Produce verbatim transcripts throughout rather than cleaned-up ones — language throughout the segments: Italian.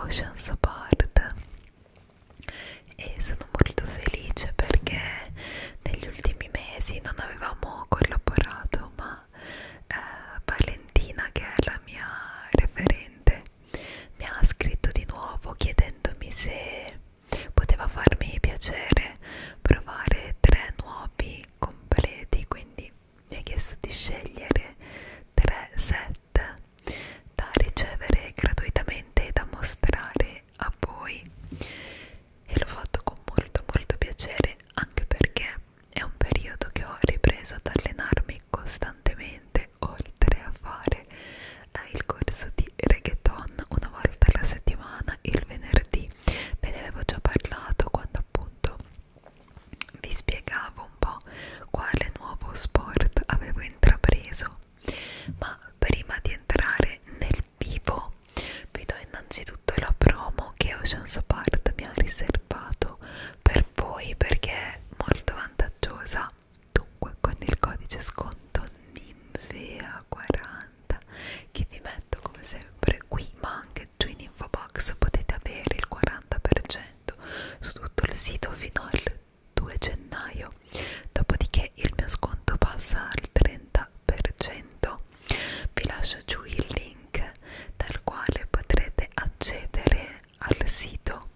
Oceans Apart e sono molto felice perché negli ultimi mesi non avevamo collaborato, ma eh, Valentina, che è la mia referente, mi ha scritto di nuovo chiedendomi se poteva farmi piacere provare tre nuovi completi, quindi mi ha chiesto di scegliere tre set da ricevere gratuitamente e da mostrare a voi, e l'ho fatto con molto molto piacere, anche perché è un periodo che ho ripreso ad allenarmi costantemente, oltre a fare eh, il corso di reggaeton una volta alla settimana il venerdì. Ve ne avevo già parlato quando appunto vi spiegavo un po' quale nuovo sport avevo intrapreso, ma prima di entrare nel vivo vi do innanzitutto la promo che Oceans Apart mi ha riservato per voi, perché è molto vantaggiosa. Dunque, con il codice sconto Ninfea quaranta, che vi metto come sempre qui ma anche giù in info box, potete avere il quaranta per cento su tutto il sito fino al due gennaio, dopodiché il mio sconto passa al trenta per cento. Vi lascio giù il link dal quale potrete accedere al sito.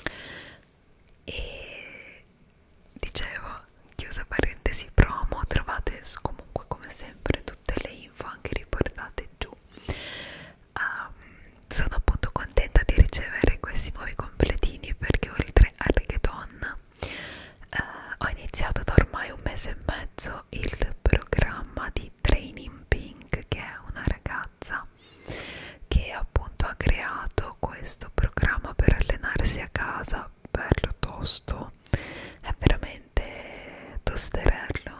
E dicevo, chiusa parentesi promo, trovate comunque come sempre tutte le info anche riportate giù. Um, sono appunto contenta di ricevere questi nuovi completini perché oltre al reggaeton uh, ho iniziato da ormai un mese e mezzo il programma di Training Pink, che è una ragazza che appunto ha creato questo programma per allenarsi a casa, bello tosto, è veramente tosterello,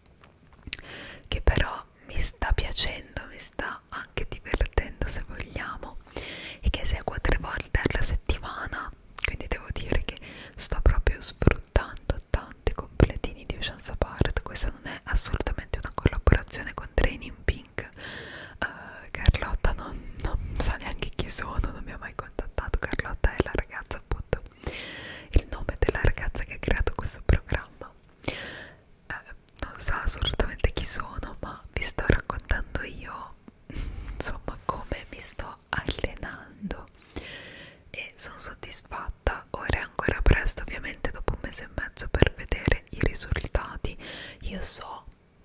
che però mi sta piacendo, mi sta anche divertendo se vogliamo, e che seguo tre volte alla settimana, quindi devo dire che sto proprio sfruttando tanto i completini di Oceans Apart. Questa non è assolutamente una collaborazione con Training Pink. uh, Carlotta non, non sa neanche chi sono, non mi ha mai contattato. Carlotta è la ragazza, appunto, il nome della ragazza che ha creato questo programma. Uh, non sa assolutamente chi sono, ma vi sto raccontando io, insomma, come mi sto allenando e sono soddisfatta. Ora è ancora presto, ovviamente, dopo un mese e mezzo, per vedere i risultati. Io so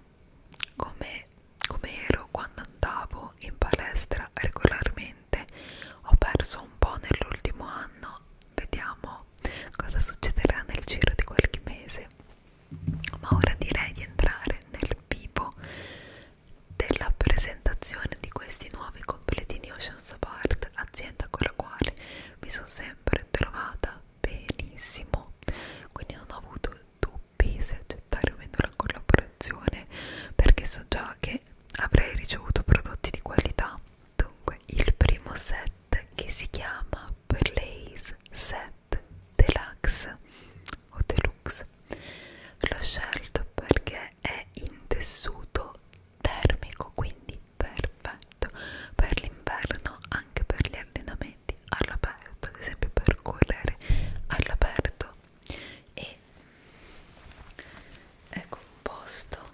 come, come ero quando andavo in palestra regolarmente, ho perso un po' nell'ultimo anno, vediamo cosa succederà nel giro di qualche mese, ma ora direi di entrare nel vivo della presentazione di questi nuovi completini Oceans Apart, azienda con la quale mi sono sempre trovata benissimo, quindi non ho avuto dubbi se accettare o meno la collaborazione, perché so già che avrei ricevuto prodotti di qualità. Dunque, il primo set, che si chiama Blaze Set Deluxe o Deluxe, l'ho scelto perché è in tessuto termico, quindi perfetto per l'inverno, anche per gli allenamenti all'aperto, ad esempio per correre all'aperto, e è composto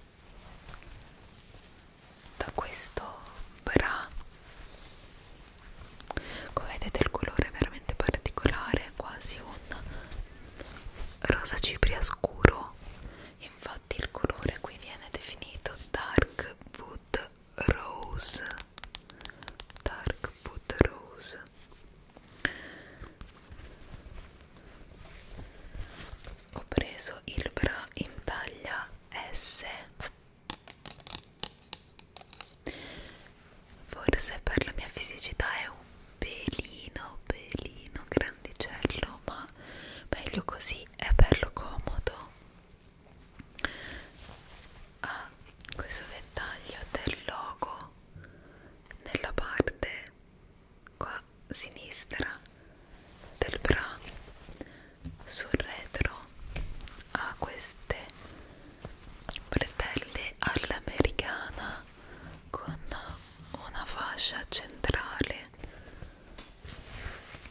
da questo bra. Come vedete il colore è veramente particolare, quasi un rosa cipria scuro, infatti il colore qui viene definito Dark Wood Rose. Dark Wood Rose. Ho preso il bra in taglia S, forse per la mia fisicità è un pelino, pelino grandicello, ma meglio così, è bello comodo. Ha questo dettaglio del logo nella parte qua sinistra del bra. Sul retro ha queste bretelle all'americana con una fascia centrale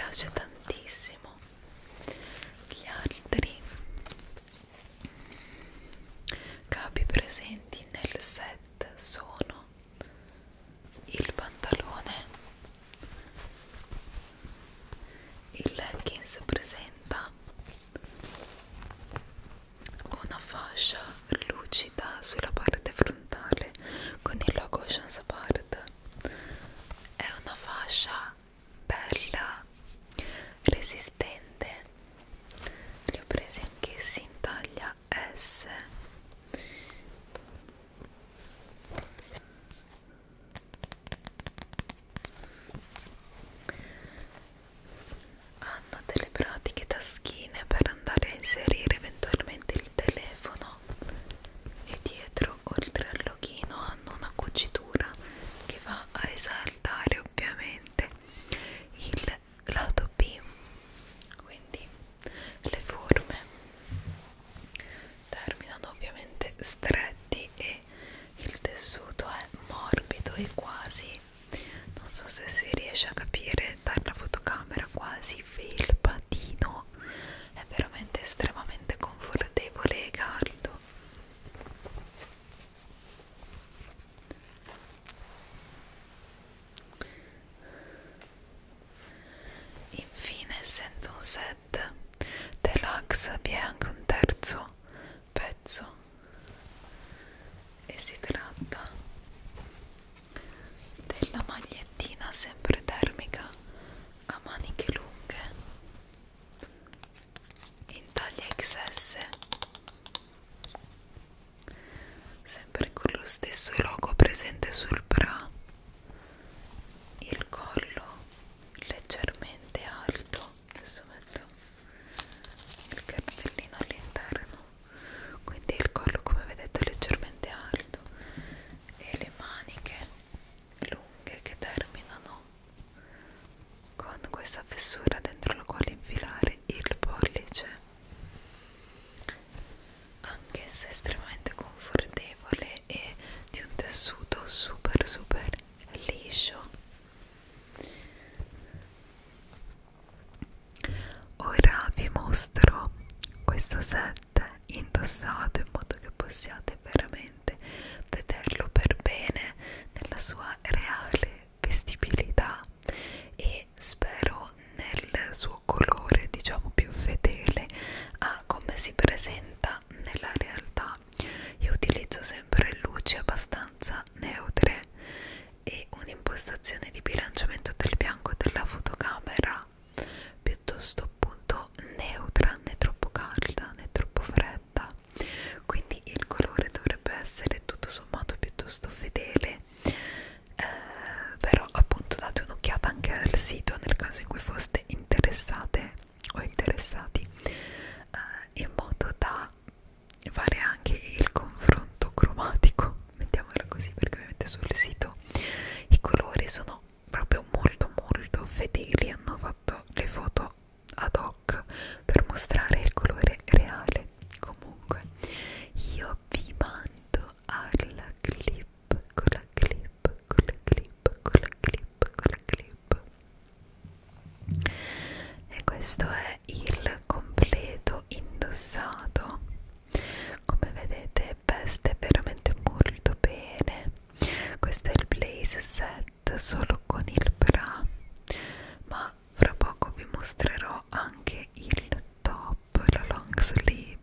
piace tantissimo. Gli altri capi presenti nel set sono il pantalone, il leggings presenta una fascia lucida sulla parte frontale con il logo Oceans Apart. È una fascia bella, resistente. Li ho presi anch'essi in taglia S. Hanno delle pratiche taschine per andare a inserire eventualmente il telefono, e dietro, oltre al loghino, hanno una cucitura che va a esaltare ovviamente il lato B, quindi le forme terminano ovviamente stretti e il tessuto è morbido e quasi, non so se si riesce a capire dalla fotocamera, quasi felpatino. È veramente estremamente confortevole e caldo. Infine, essendo un set deluxe, vi è anche un terzo pezzo e si tratta della magliettina sempre termica a maniche lunghe in taglia X S, sempre con lo stesso logo presente sul bra, il collo leggermente alto. Adesso metto il cartellino all'interno, quindi il collo, come vedete, è leggermente alto e le maniche lunghe che terminano con questa fessura dentro la quale infilare il pollice, anch'essa estremamente confortevole e di un tessuto super super liscio. Ora vi mostro questo set indossato in modo che possiate veramente vederlo per bene nella sua reale vestibilità e spero nel suo colore, diciamo, più fedele a come si presenta nella realtà. Io utilizzo sempre luci abbastanza neutre e un'impostazione di bilanciamento del bianco della fotocamera piuttosto appunto neutra, né troppo calda né troppo fredda, quindi il colore dovrebbe essere tutto sommato piuttosto fedele. Eh, però appunto date un'occhiata anche al sito nel caso in cui foste interessate o interessati, eh, in modo da fare anche il confronto cromatico, mettiamola così, perché ovviamente sul sito i colori sono proprio molto molto fedeli, hanno fatto le foto ad hoc per mostrare il colore reale. Comunque io vi mando alla clip, con la clip, con la clip, con la clip, con la clip. E questo è il completo indossato. Come vedete veste veramente molto bene. Questo è il blaze set solo con il bra, ma fra poco vi mostrerò anche il top, la long sleeve.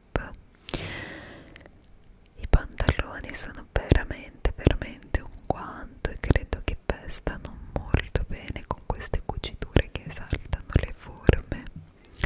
I pantaloni sono veramente veramente un guanto e credo che vestano molto bene con queste cuciture che esaltano le forme.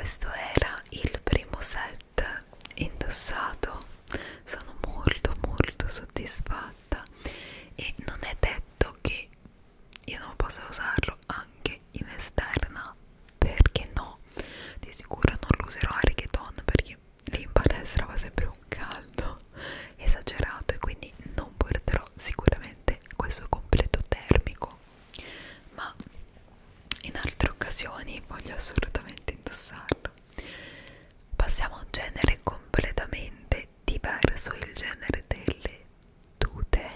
questo era il primo set indossato. Sono molto molto soddisfatta e non è detto che io non possa usarlo anche in esterna, perché no? Di sicuro non lo userò a reggaeton perché lì in palestra va sempre un caldo esagerato e quindi non porterò sicuramente questo completo termico, ma in altre occasioni voglio assolutamente indossarlo. Passiamo a un genere completamente diverso, il genere delle tute.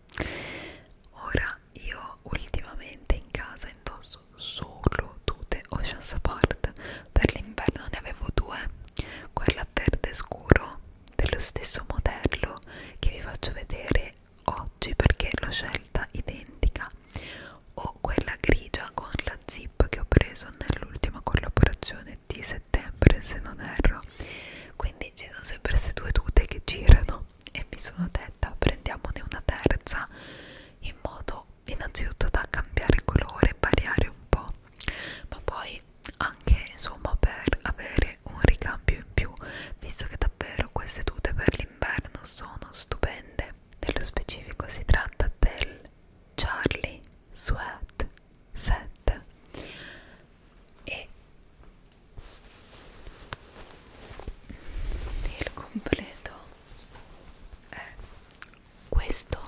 Ora io ultimamente in casa indosso solo tute Oceans Apart. Per l'inverno ne avevo due, quella verde scuro dello stesso modello che vi faccio vedere oggi perché l'ho scelta identica, o quella grigia con la zip che ho preso nell'ultima collaborazione di settembre se non erro. Quindi ci sono sempre queste due tute che girano e mi sono detta prendiamone una terza, in modo innanzitutto da cambiare colore e variare un po', ma poi anche insomma per avere un ricambio in più, visto che davvero queste tute per l'inverno sono stupende. Nello specifico si tratta del Charlie Sweat Set e il completo è questo.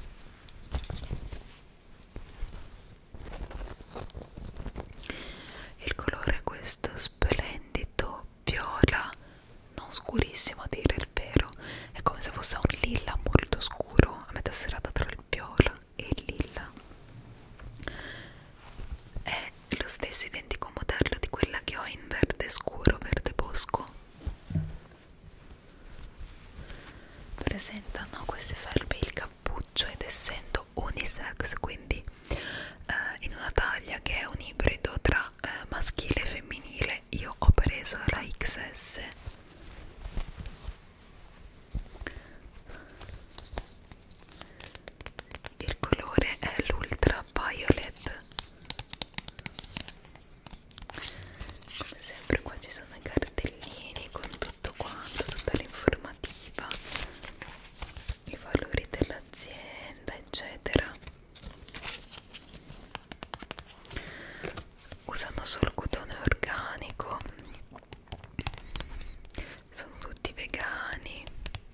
Il colore è questo splendido viola, non scurissimo a dire il vero, è come se fosse un lilla molto scuro, a metà serata tra il viola e il lilla. È lo stesso identico modello di quella che ho in verde scuro, verde bosco. Presentano queste felpe il cappuccio ed essendo unisex, quindi eh, in una taglia che è un ibrido tra eh, maschile e femminile, io ho preso la X S. Il colore è l'Ultra Violet. Come sempre qua ci sono i cartellini con tutto quanto, tutta l'informativa, i valori dell'azienda eccetera. Usano solo cotone organico, sono tutti vegani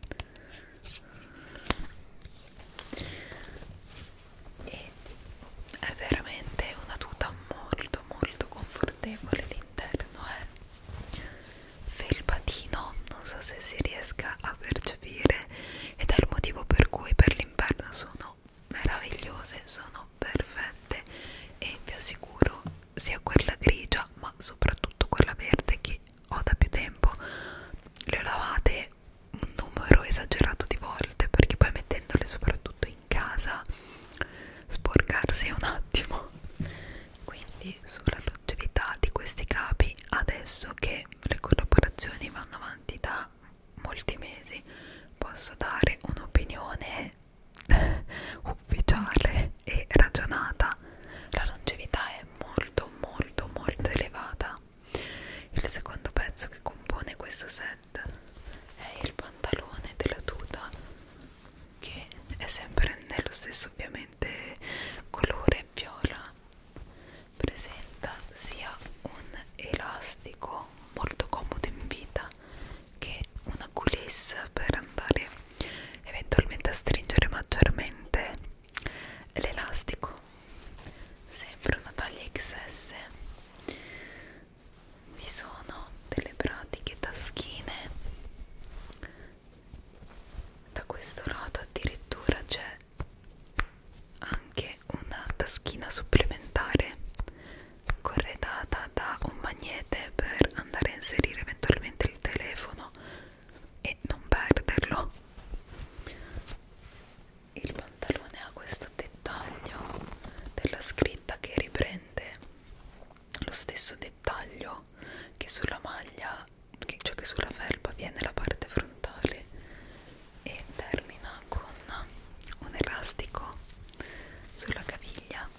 e è veramente una tuta molto molto confortevole. L'interno è felpatino, non so se si riesca a percepire, ed è il motivo per cui per l'inverno sono meravigliose, sono perfette e vi assicuro sia quella grigia ma soprattutto quella verde che ho da più tempo le ho lavate un numero esagerato di volte perché poi mettendole soprattutto in casa sporcarsi un attimo. Quindi sulla longevità di questi capi, adesso che le collaborazioni vanno avanti da molti mesi, posso dare un'opinione ufficiale e ragionata. La longevità è molto molto molto elevata. Il secondo pezzo che compone questo set è il pantalone della tuta, che è sempre nello stesso ovviamente colore viola. Presenta sia un elastico molto comodo in vita che una coulisse per andare eventualmente a stringere maggiormente l'elastico. Sempre una taglia X S. Vi sono delle pratiche taschine, da questo lato addirittura c'è anche una taschina supplementare corredata da un magnete per andare a inserire eventualmente il telefono e non perderlo. Il pantalone ha questo dettaglio della scritta che riprende lo stesso dettaglio che sulla maglia, che, cioè che sulla felpa viene la parte frontale, e termina con un elastico sulla caviglia.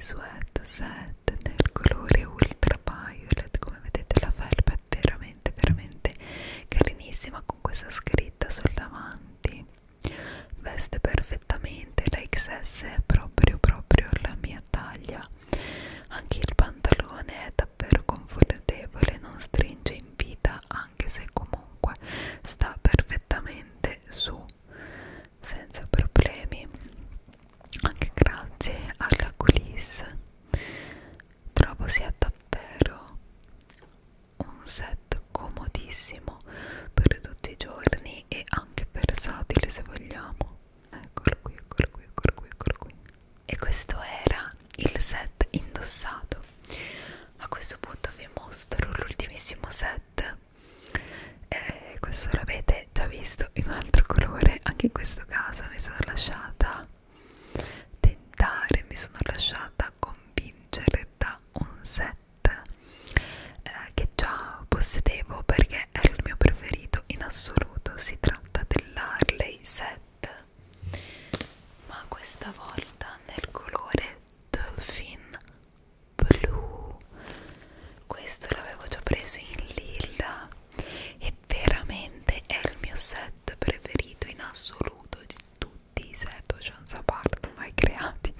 sweat set nel colore ultra violet. Come vedete la felpa è veramente veramente carinissima, con questa scritta sul davanti, veste perfettamente, la X S è proprio proprio la mia taglia. Anche il pantalone è davvero confortevole, non stringe in vita, anche se comunque sta perfettamente su senza problemi, anche grazie alla coulisse. Trovo sia davvero un set comodissimo per tutti i giorni e anche versatile se vogliamo. Eccolo qui, eccolo qui, eccolo qui, eccolo qui. E questo era il set indossato. A questo punto vi mostro l'ultimissimo set. E questo l'avete già visto in un altro colore. Anche in questo caso mi sono lasciata tentare, mi sono lasciata convincere da un set eh, che già possedevo perché è il mio preferito in assoluto. Si tratta dell'Harley set, ma questa volta nel colore Dolphin Blue. Questo l'avevo già preso in lilla e veramente è il mio set preferito in assoluto di tutti i set Oceans Apart mai creati.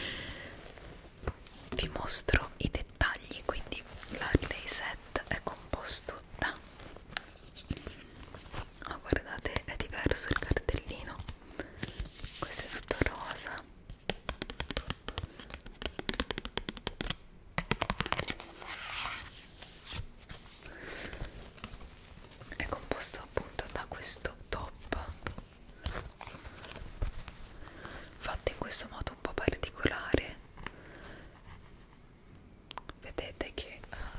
Vi mostro i dettagli. Quindi l'Harley set è composto da, oh, guardate, è diverso il cartellino, questo è tutto rosa, è composto appunto da questo top fatto in questo modo un po' particolare. Vedete che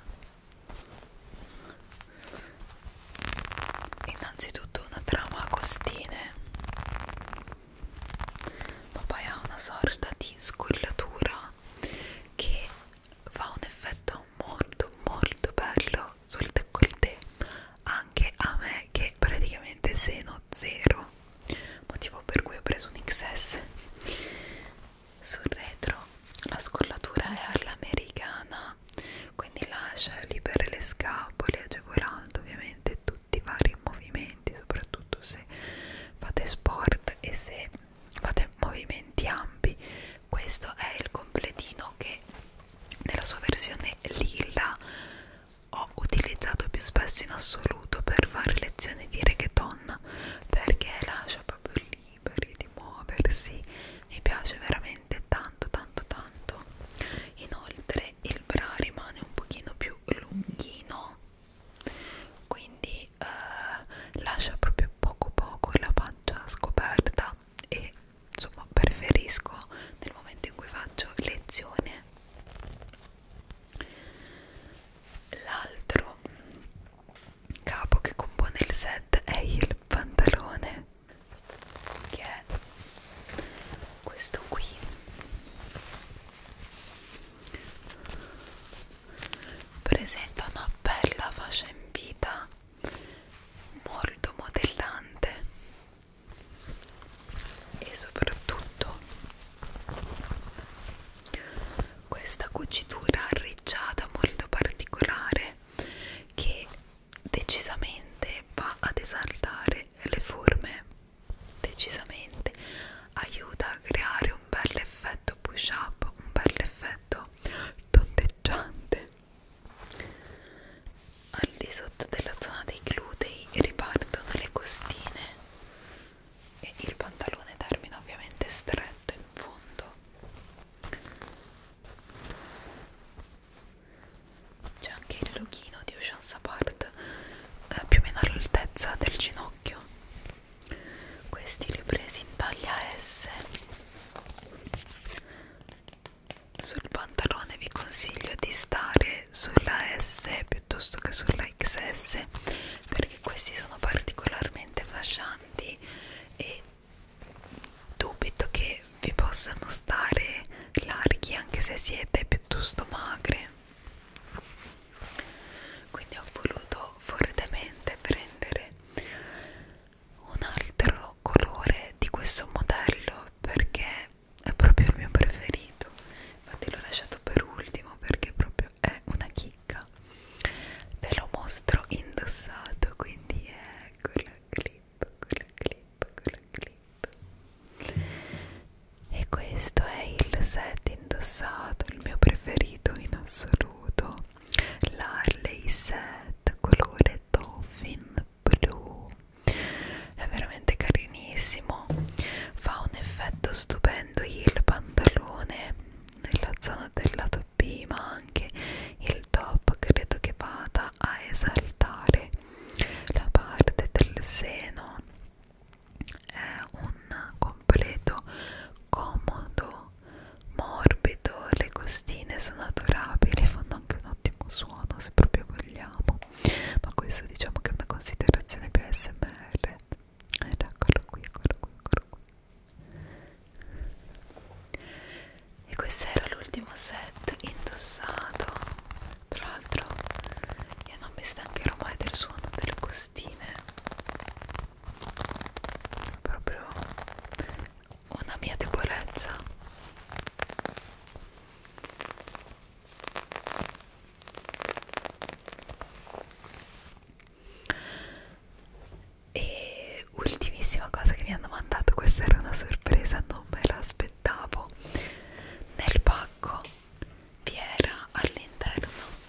uh, innanzitutto una trama a costine, ma poi ha una sorta di scollatura che fa un effetto molto molto bello sul décolleté, anche a me che praticamente seno zero, motivo per cui ho preso un X S. Sul retro la scollatura è all'americana, quindi lascia libere le scapole, agevolando ovviamente tutti i vari movimenti, soprattutto se fate sport e se fate movimenti ampi. Questo è il completino che nella sua versione lilla ho utilizzato più spesso in assoluto per fare lezioni di reggaeton, perché lascia proprio liberi di muoversi, mi piace veramente tanto tanto tanto. Inoltre il bra rimane un pochino più lunghino, quindi eh, lascia proprio poco poco la pancia scoperta e insomma preferisco nel momento in cui faccio lezione. L'altro capo che compone il set è il pantalone, che è questo qui. Presenta una bella fascia in vita, molto modellante e soprattutto questa cucitura arricciata molto particolare che decisamente va ad esaltare le forme, decisamente aiuta a creare un bel effetto push up, un bel effetto tondeggiante. Al di sotto della zona dei glutei ripartono le costine e il pantalone termina ovviamente stretto in fondo. C'è anche il loghino di Oceans Apart eh, più o meno all'altezza del ginocchio. Questi li ho presi in taglia S. Sul pantalone vi consiglio di stare sulla S piuttosto che sulla X S, perché questi sono particolarmente fascianti e dubito che vi possano stare larghi anche se siete piuttosto magre. Quindi ho voluto fortemente prendere un altro colore di questo modello perché è proprio il mio preferito. Infatti l'ho lasciato set indossato. Tra l'altro io non mi stancherò mai del suono delle costine, è proprio una mia debolezza. E ultimissima cosa che mi hanno mandato, questa era una sorpresa, non me l'aspettavo. Nel pacco vi era all'interno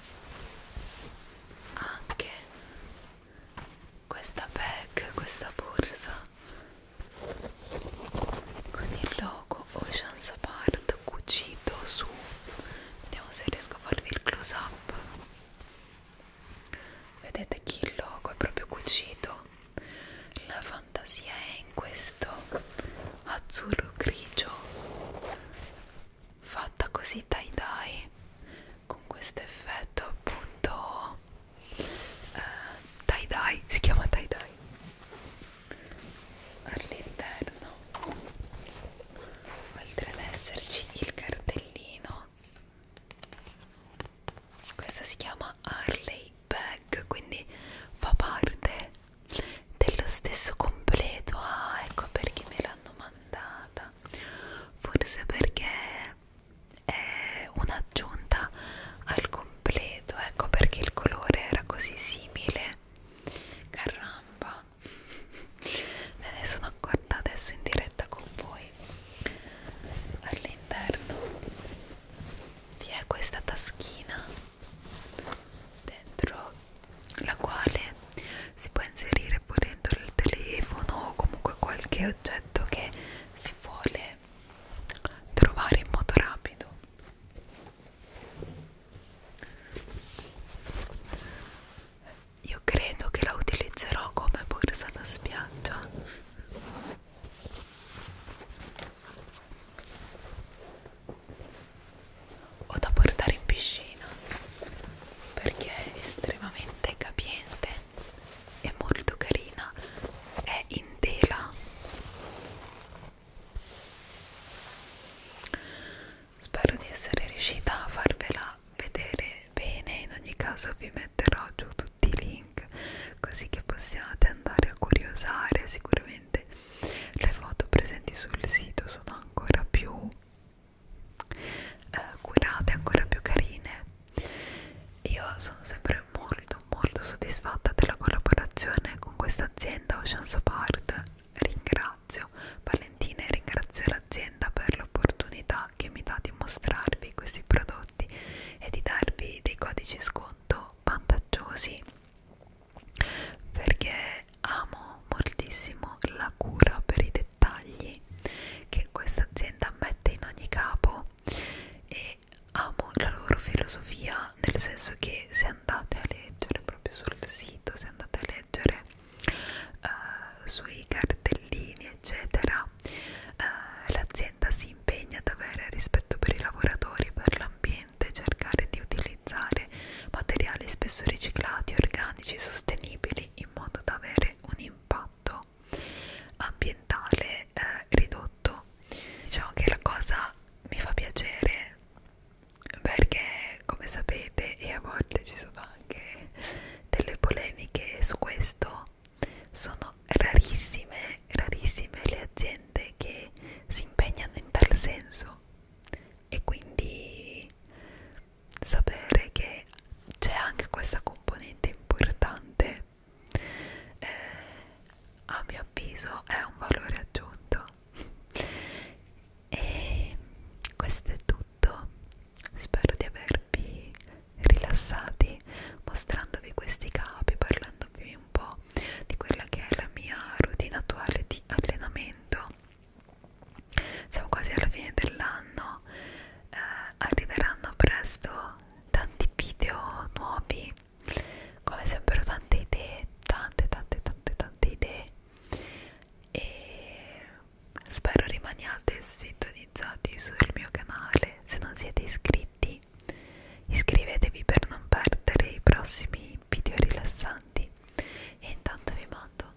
anche questa bag, questa borsa con il logo Oceans Apart cucito su. Vediamo se riesco a farvi il close up. Vedete che il logo è proprio cucito. La fantasia è in questo azzurro grigio, fatta così tie-dye, con questo effetto appunto eh, tie-dye, si chiama tie-dye all'interno, oltre ad esserci il cartellino. Questa si chiama Harley Bag, quindi fa parte dello stesso completo. Ah, ecco perché me l'hanno mandata, forse perché è un'aggiunta al completo, ecco perché il colore era così simile. Caramba, me ne sono accorta adesso in diretta con voi. All'interno vi è questa taschina dentro la quale si può inserire volendo il telefono o comunque qualche oggetto che si vuole trovare in modo rapido. Io credo che la utilizzerò come borsa da spiaggia o da portare in piscina, perché è estremamente capiente e molto carina, è in tela. Spero di essere riuscita a farvela vedere bene, in ogni caso vi metterò giù tutti i link così che possiate andare a curiosare. Sicuramente le foto presenti sul sito sono ancora più eh, curate, ancora più carine. Io sono sempre molto molto soddisfatta della collaborazione con questa azienda Oceans Apart. Ringrazio Valentina e ringrazio l'azienda per l'opportunità che mi dà di mostrarvi questi prodotti e di darvi dei codici sconto vantaggiosi, perché amo moltissimo la cura per i dettagli che questa azienda mette in ogni capo e amo la loro filosofia, nel senso che se andate a leggere proprio sul sito, se andate a leggere uh, sui cartellini eccetera, uh, l'azienda si impegna ad avere rispetto per i lavoratori, per l'ambiente, cercare di utilizzare materiali spesso riciclati, organici, sostenibili, in modo da avere un impatto ambientale eh, ridotto. Diciamo che la cosa mi fa piacere perché, come sapete, e a volte ci sono anche delle polemiche su questo, sono rarissime, rarissime le aziende che si impegnano in tal senso, e quindi sapere che c'è anche questa componente importante eh, a mio avviso è un valore aggiunto. E questo è tutto, spero di avervi rilassati mostrandovi questi capi, parlandovi un po' di quella che è la mia routine attuale di allenamento. Siamo quasi alla fine dell'anno, eh, arriveranno presto tanti video nuovi, come sempre tante idee, tante tante tante tante idee, e spero rimaniate sintonizzati sul mio canale. Se non siete iscritti, iscrivetevi per non perdere i prossimi video rilassanti, e intanto vi mando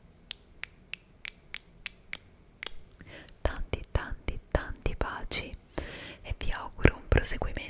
tanti tanti tanti baci e vi auguro un proseguimento